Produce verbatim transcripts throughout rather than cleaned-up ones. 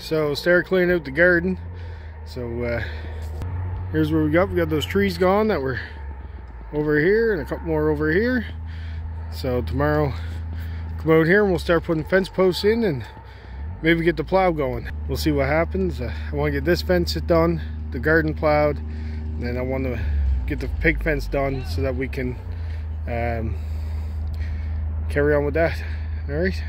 So start cleaning out the garden. So uh, here's what we got. We got those trees gone that were over here and a couple more over here. So tomorrow come out here and we'll start putting fence posts in and maybe get the plow going. We'll see what happens. uh, I want to get this fence done, the garden plowed, and then I want to get the pig fence done so that we can um, carry on with that. All right.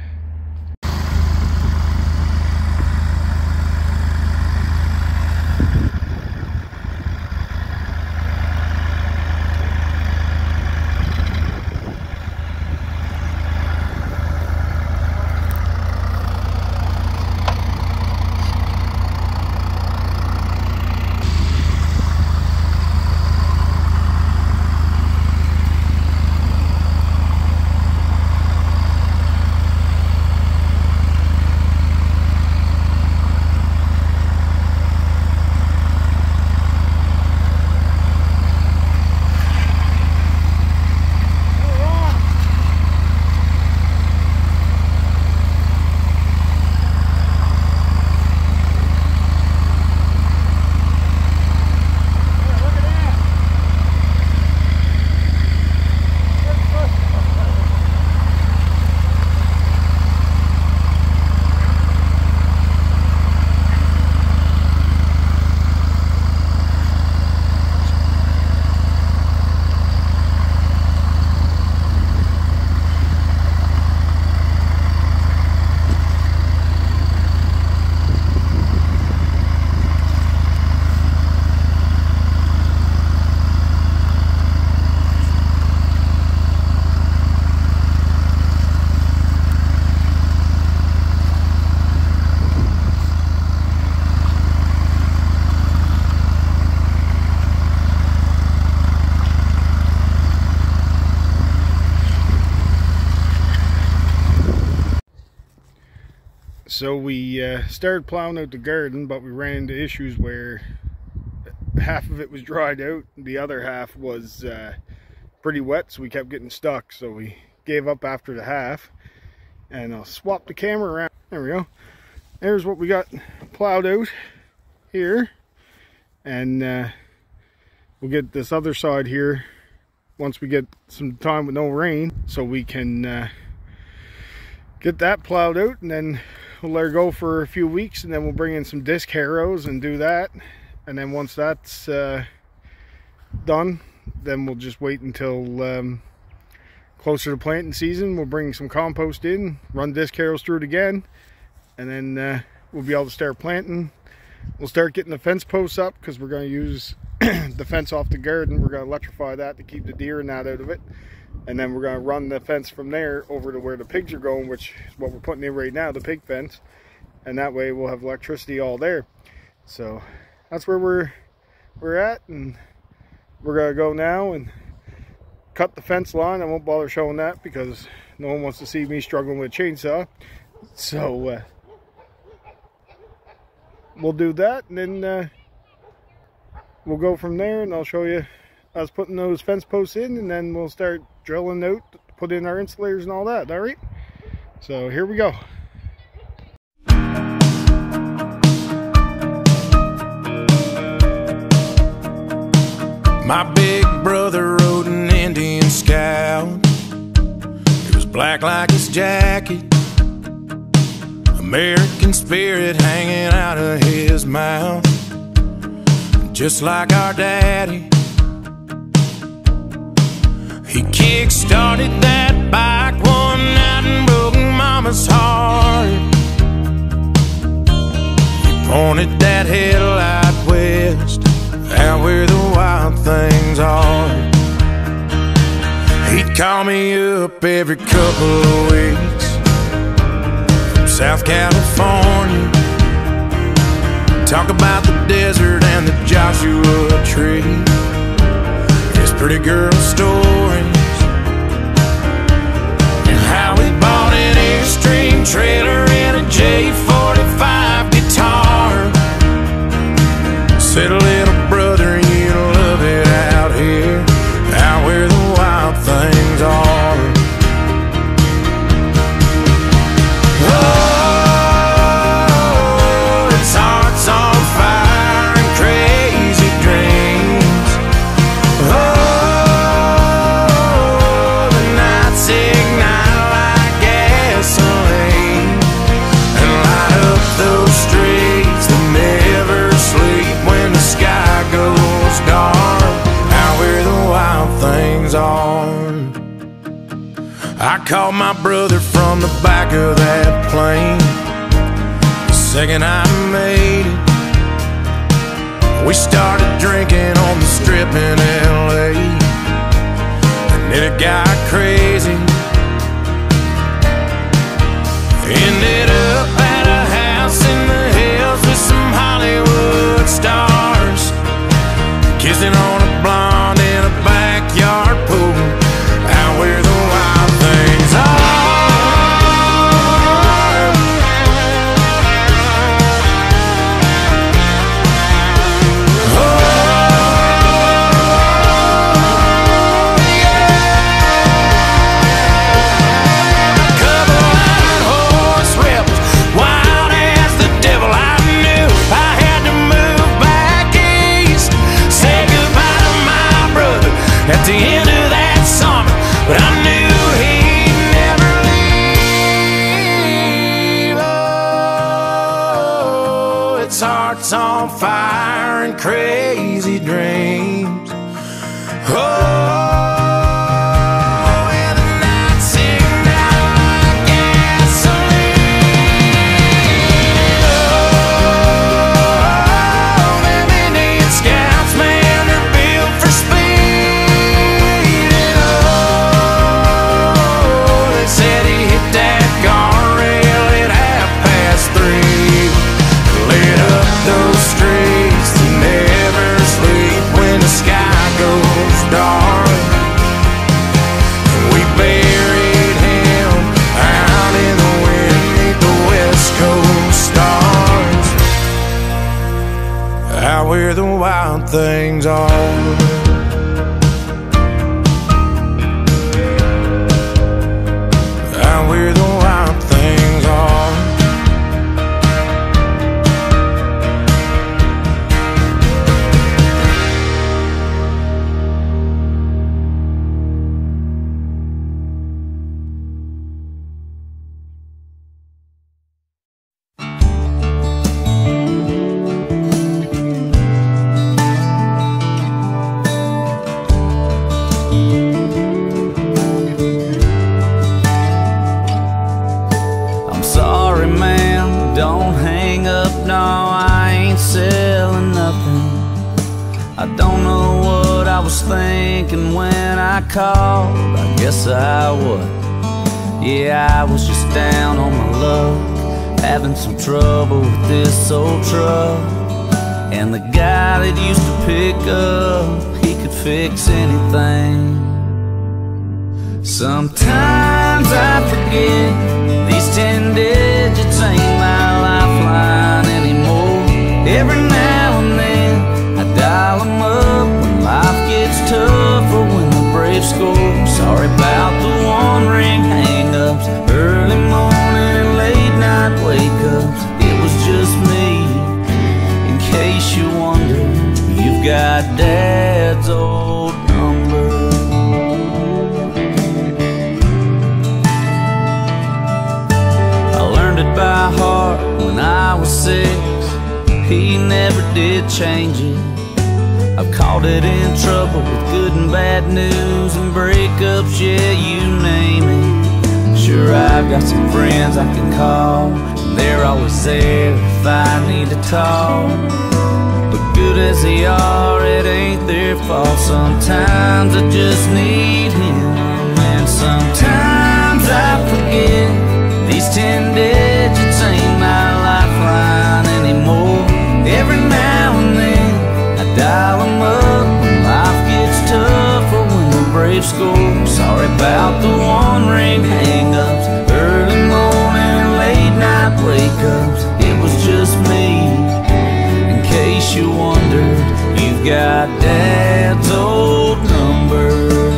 So we uh, started plowing out the garden, but we ran into issues where half of it was dried out, the other half was uh, pretty wet, so we kept getting stuck. So we gave up after the half, and I'll swap the camera around. There we go. There's what we got plowed out here, and uh, we'll get this other side here once we get some time with no rain, so we can uh, get that plowed out, and then we'll let her go for a few weeks, and then we'll bring in some disc harrows and do that. And then once that's uh, done, then we'll just wait until um, closer to planting season. We'll bring some compost in, run disc harrows through it again, and then uh, we'll be able to start planting. We'll start getting the fence posts up because we're going to use the fence off the garden. We're going to electrify that to keep the deer and that out of it. And then we're going to run the fence from there over to where the pigs are going, which is what we're putting in right now, the pig fence. And that way we'll have electricity all there. So that's where we're we're at, and we're going to go now and cut the fence line. I won't bother showing that because no one wants to see me struggling with a chainsaw. So uh, we'll do that, and then uh, we'll go from there, and I'll show you us putting those fence posts in, and then we'll start drilling out, put in our insulators and all that. All right, so here we go. My big brother rode an Indian Scout. It was black like his jacket, American spirit hanging out of his mouth, just like our daddy. He kick-started that bike one night and broke Mama's heart. He pointed that headlight west, out where the wild things are. He'd call me up every couple of weeks from South California, talk about the desert and the Joshua tree, his pretty girl stories, and how he bought an Airstream trailer and a J forty-five guitar. Said, little brother, you love it out here, out where the wild things are. Oh, I called my brother from the back of that plane. The second I made it, we started drinking on the strip in L A, and then it got crazy. Ended up at a house in the hills with some Hollywood stars, kissing on a blonde in a backyard pool, out where the wild things are. At the end of that summer, but I knew he'd never leave. Oh, it's hearts on fire and crazy dreams. Oh. Where the wild things are. Out where the wild things are. I don't know what I was thinking when I called. I guess I was. Yeah, I was just down on my luck, having some trouble with this old truck. And the guy that used to pick up, he could fix anything. Sometimes I forget these ten digits ain't my lifeline anymore. Every now and then I dial them up when life gets tough or when the Braves score. Sorry about the one-ring hang-ups, early morning and late night wake-ups. It was just me. In case you wonder, you've got Dad's old number. I learned it by heart when I was six. He never did change it. I've caught it in trouble with good and bad news and breakups, yeah, you name it. Sure, I've got some friends I can call, and they're always there if I need to talk. But good as they are, it ain't their fault. Sometimes I just need him, and sometimes I forget these ten digits ain't my lifeline anymore. Every now and then I dial them up when life gets tough or when the Braves score. Sorry about the one-ring hang-ups, early morning and late night wake-ups. It was just me. In case you wondered, you've got Dad's old number.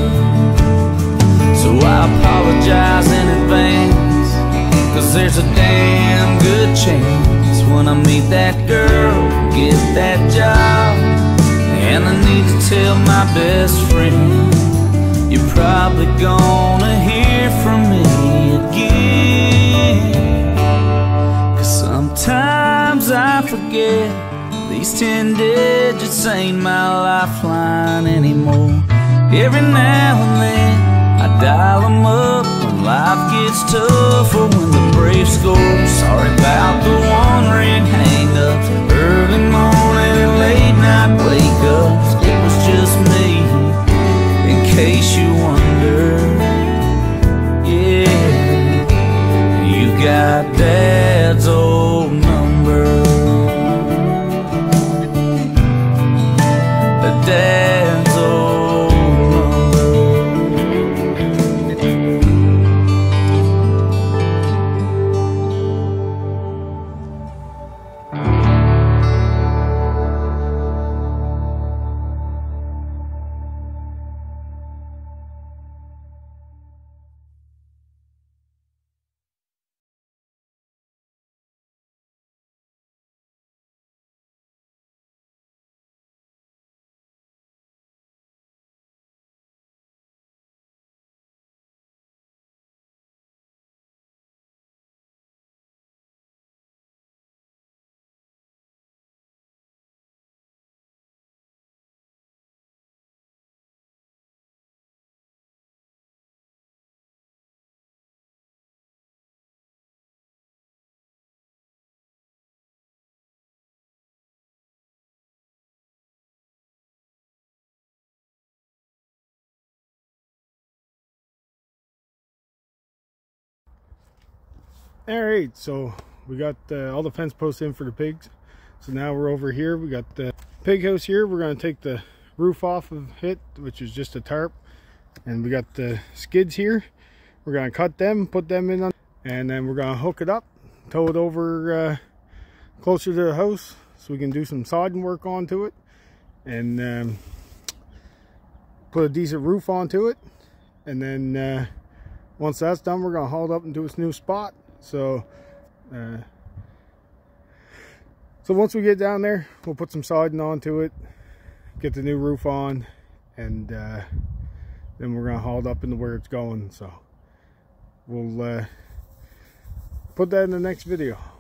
So I apologize in advance, 'cause there's a damn good chance when I meet that girl, get that job, and I need to tell my best friend, you're probably gonna hear from me again. 'Cause sometimes I forget these ten digits ain't my lifeline anymore. Every now and then I dial them up when Life gets tougher when the brave score. Sorry about the one ring hang-ups, early morning and late night wake-ups. It was just me, in case you wonder. Yeah, you got Dad's old number. Dad's old Alright, so we got uh, all the fence posts in for the pigs. So now we're over here. We got the pig house here. We're going to take the roof off of it, which is just a tarp. And we got the skids here. We're going to cut them, put them in, on, and then we're going to hook it up, tow it over uh, closer to the house so we can do some sodding work onto it. And um, put a decent roof onto it. And then uh, once that's done, we're going to haul it up into its new spot. So uh, so once we get down there, we'll put some siding onto it, get the new roof on, and uh, then we're gonna haul it up into where it's going. So we'll uh, put that in the next video.